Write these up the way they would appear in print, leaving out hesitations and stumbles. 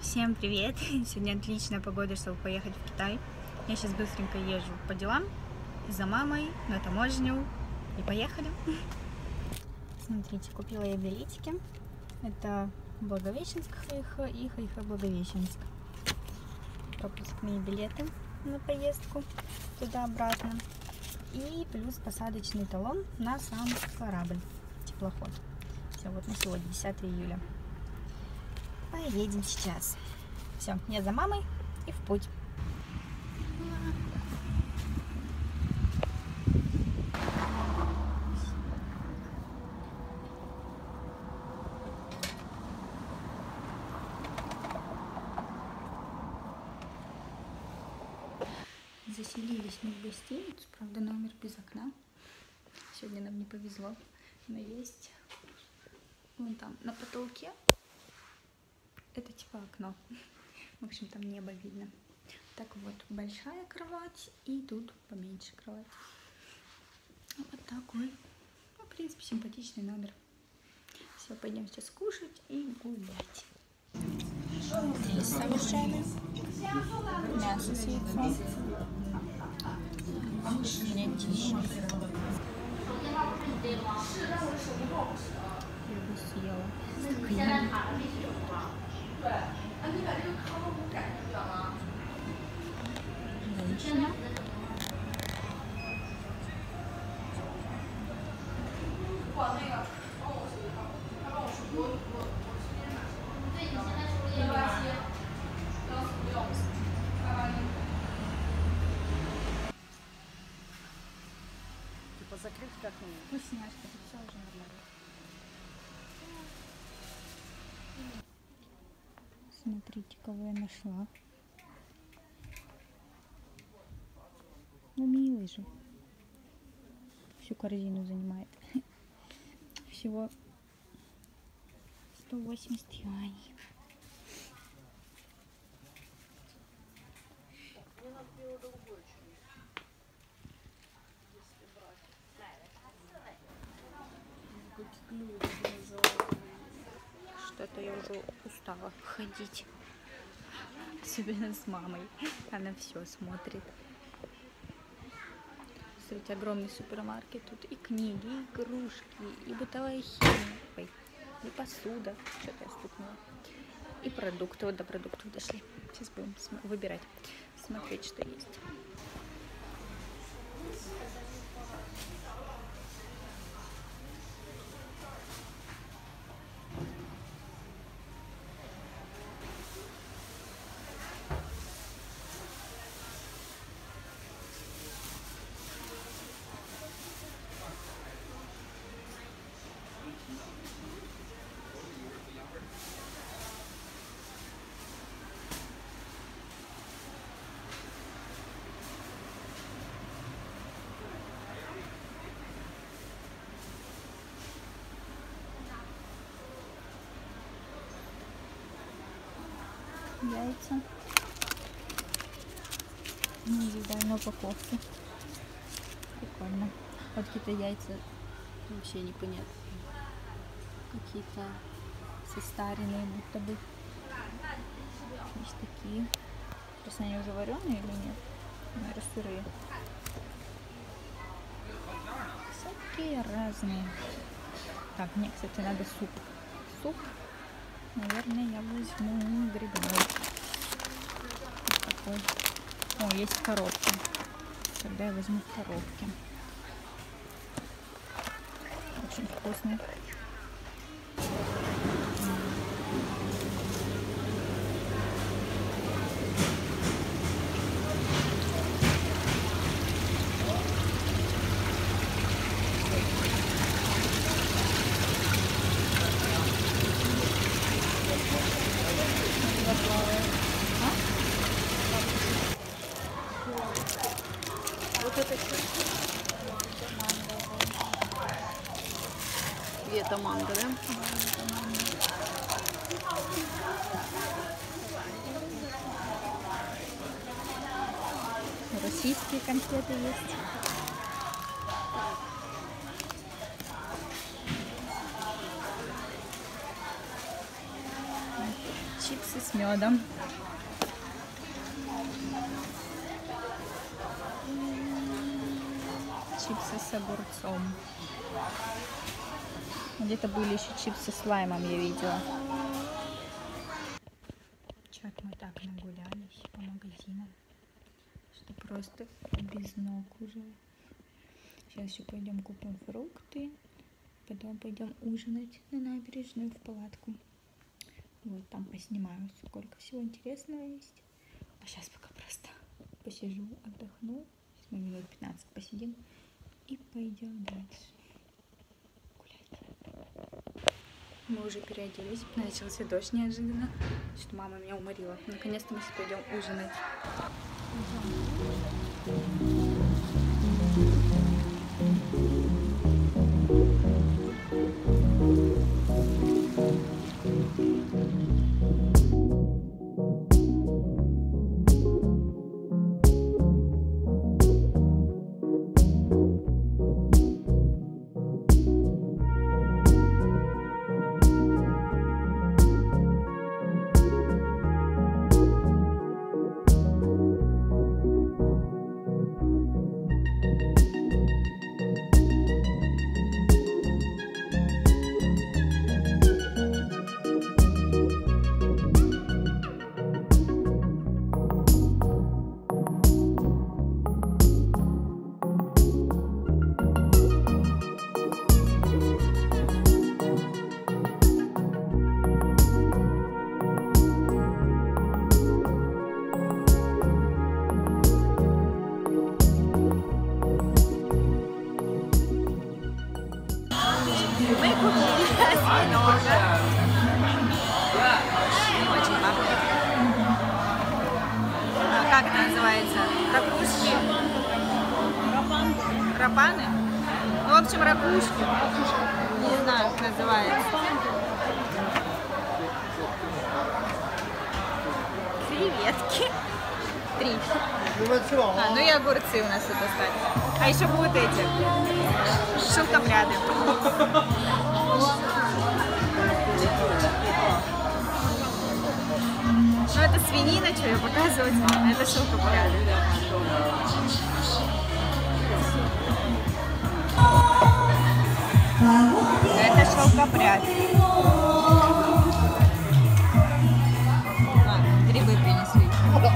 Всем привет! Сегодня отличная погода, чтобы поехать в Китай. Я сейчас быстренько езжу по делам за мамой на таможню и поехали. Смотрите, купила я билетики. Это Благовещенск и Благовещенск. Пропускные билеты на поездку туда-обратно. И плюс посадочный талон на сам корабль, теплоход. Все, вот на сегодня, 10 июля. Поедем сейчас. Все, я за мамой и в путь. Заселились мы в гостиницу, правда, номер без окна. Сегодня нам не повезло, но есть вон там на потолке. Это типа окно. В общем, там небо видно. Так вот, большая кровать и тут поменьше кровать. Вот такой. Ну, в принципе, симпатичный номер. Все, пойдем сейчас кушать и гулять. Есть совершенно. Мясо с яйцом. Нет, тише. Я бы съела. Женщина. Типа закрыть как-нибудь. Вкусняшка, это все уже нормально. Смотрите, кого я нашла. Ну, милый же. Всю корзину занимает. Всего 180 юаней. Мне надо белодолгой чуть-чуть. Если брать. Что-то я уже устала ходить. Особенно с мамой. Она все смотрит. Смотрите, огромный супермаркет. Тут и книги, и игрушки, и бытовая химия. Ой, и посуда. Что-то я стукнула. И продукты. Вот до продуктов дошли. Сейчас будем выбирать. Смотреть, что есть. Яйца. Индивидуальной упаковки. Прикольно. Вот какие-то яйца вообще непонятно. Какие-то состаренные будто бы. Есть такие. Просто они уже вареные или нет? Наверное, сырые. Всякие разные. Так, мне, кстати, надо суп. Суп. Наверное, я возьму грибной. Вот такой. О, есть в коробке. Тогда я возьму в коробке. Очень вкусный. Вот это что? И это манго, да? Российские конфеты есть. чипсы с медом. Чипсы с огурцом. Где-то были еще чипсы с лаймом, я видела. Чё-то мы так нагулялись по магазинам, что просто без ног уже. Сейчас еще пойдем купим фрукты, потом пойдем ужинать на набережную в палатку. Вот там поснимаю, сколько всего интересного есть. А сейчас пока просто посижу, отдохну. Сейчас мы минут 15 посидим и пойдем дальше гулять. Мы уже переоделись, начался дождь неожиданно, что мама меня уморила. Наконец-то мы сейчас пойдем ужинать. Как это называется? Ракушки? Рапаны? Ну, в общем, ракушки. Не знаю, как называется. Креветки. 3. А, ну и огурцы у нас тут остались. А еще будут эти шелкопряды. Ну это свинина, что я показывать вам, это шелкопряды. Это шелкопряд. А, грибы принесли.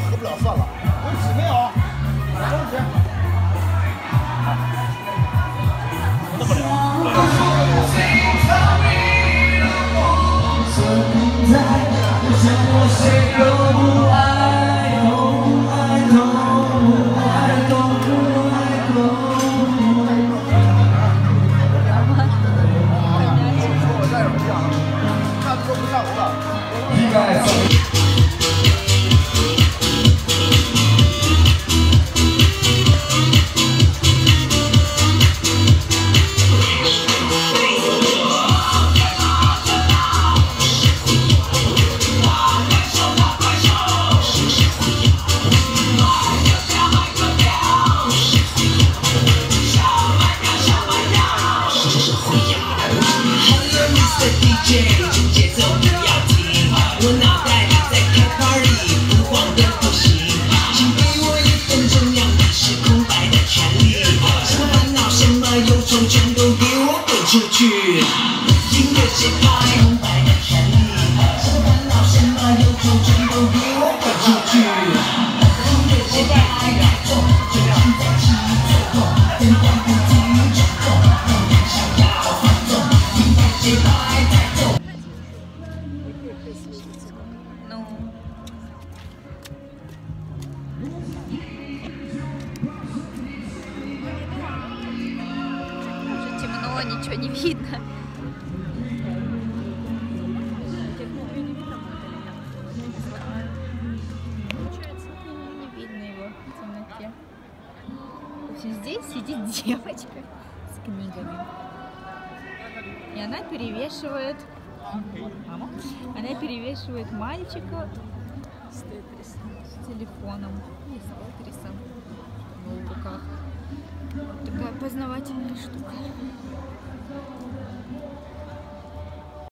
Ничего не видно. Не видно его в темноте. В общем, здесь сидит девочка с книгами. И она перевешивает мальчика с телефоном и с тетрисом в руках. Вот такая познавательная штука.